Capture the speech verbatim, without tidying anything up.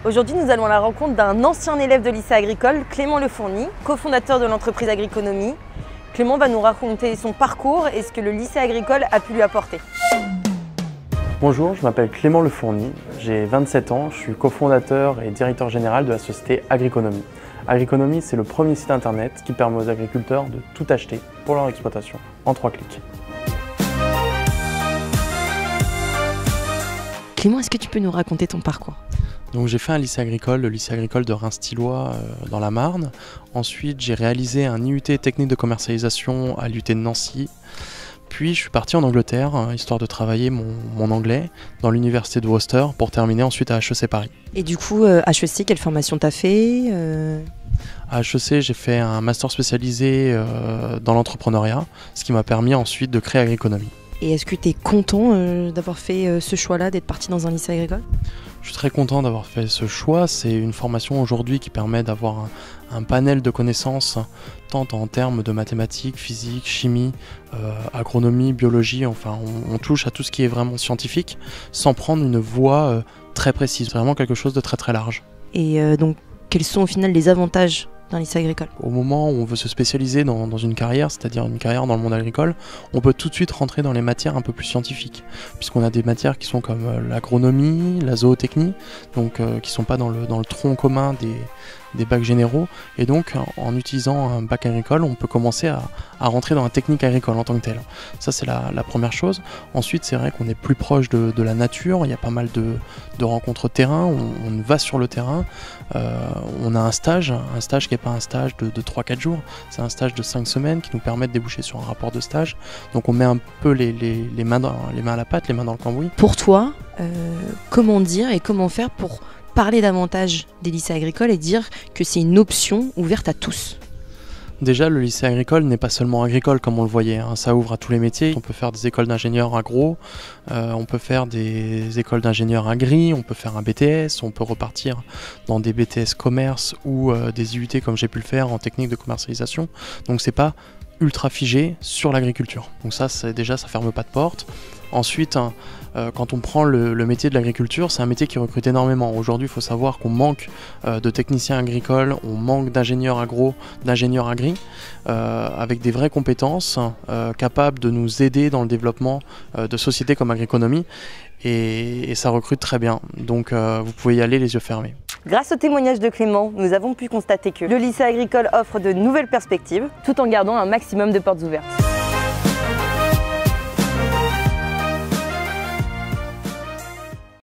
Aujourd'hui, nous allons à la rencontre d'un ancien élève de lycée agricole, Clément Lefourny, cofondateur de l'entreprise Agriconomie. Clément va nous raconter son parcours et ce que le lycée agricole a pu lui apporter. Bonjour, je m'appelle Clément Lefourny, j'ai vingt-sept ans, je suis cofondateur et directeur général de la société Agriconomie. Agriconomie, c'est le premier site internet qui permet aux agriculteurs de tout acheter pour leur exploitation en trois clics. Clément, est-ce que tu peux nous raconter ton parcours ? Donc j'ai fait un lycée agricole, le lycée agricole de Reims-Thillois euh, dans la Marne. Ensuite, j'ai réalisé un I U T technique de commercialisation à l'U T de Nancy. Puis je suis parti en Angleterre, hein, histoire de travailler mon, mon anglais dans l'université de Worcester pour terminer ensuite à H E C Paris. Et du coup, euh, H E C, quelle formation t'as fait euh... À H E C, j'ai fait un master spécialisé euh, dans l'entrepreneuriat, ce qui m'a permis ensuite de créer Agriconomie. Et est-ce que tu es content euh, d'avoir fait euh, ce choix-là, d'être parti dans un lycée agricole ? Je suis très content d'avoir fait ce choix. C'est une formation aujourd'hui qui permet d'avoir un, un panel de connaissances, tant en termes de mathématiques, physique, chimie, euh, agronomie, biologie. Enfin, on, on touche à tout ce qui est vraiment scientifique, sans prendre une voie euh, très précise. C'est vraiment quelque chose de très très large. Et euh, donc, quels sont au final les avantages d'un lycée agricole ? Au moment où on veut se spécialiser dans, dans une carrière, c'est-à-dire une carrière dans le monde agricole, on peut tout de suite rentrer dans les matières un peu plus scientifiques, puisqu'on a des matières qui sont comme euh, l'agronomie, la zootechnie, donc euh, qui ne sont pas dans le, dans le tronc commun des, des bacs généraux, et donc en, en utilisant un bac agricole, on peut commencer à, à rentrer dans la technique agricole en tant que telle. Ça c'est la, la première chose. Ensuite c'est vrai qu'on est plus proche de, de la nature, il y a pas mal de, de rencontres terrain, on, on va sur le terrain, euh, on a un stage, un stage qui n'est pas un stage de, de trois quatre jours, c'est un stage de cinq semaines qui nous permet de déboucher sur un rapport de stage, donc on met un peu les, les, les, mains, dans, les mains à la pâte, les mains dans le cambouis. Pour toi, euh, comment dire et comment faire pour parler davantage des lycées agricoles et dire que c'est une option ouverte à tous ? Déjà, le lycée agricole n'est pas seulement agricole comme on le voyait, hein. Ça ouvre à tous les métiers. On peut faire des écoles d'ingénieurs agro, euh, on peut faire des écoles d'ingénieurs agri, on peut faire un B T S, on peut repartir dans des B T S commerce ou euh, des I U T comme j'ai pu le faire en technique de commercialisation. Donc c'est pas ultra figé sur l'agriculture. Donc ça, c'est déjà, ça ferme pas de porte. Ensuite, hein, euh, quand on prend le, le métier de l'agriculture, c'est un métier qui recrute énormément. Aujourd'hui, il faut savoir qu'on manque euh, de techniciens agricoles, on manque d'ingénieurs agro, d'ingénieurs agri, euh, avec des vraies compétences euh, capables de nous aider dans le développement euh, de sociétés comme Agriconomie. Et, et ça recrute très bien. Donc euh, vous pouvez y aller les yeux fermés. Grâce au témoignage de Clément, nous avons pu constater que le lycée agricole offre de nouvelles perspectives, tout en gardant un maximum de portes ouvertes.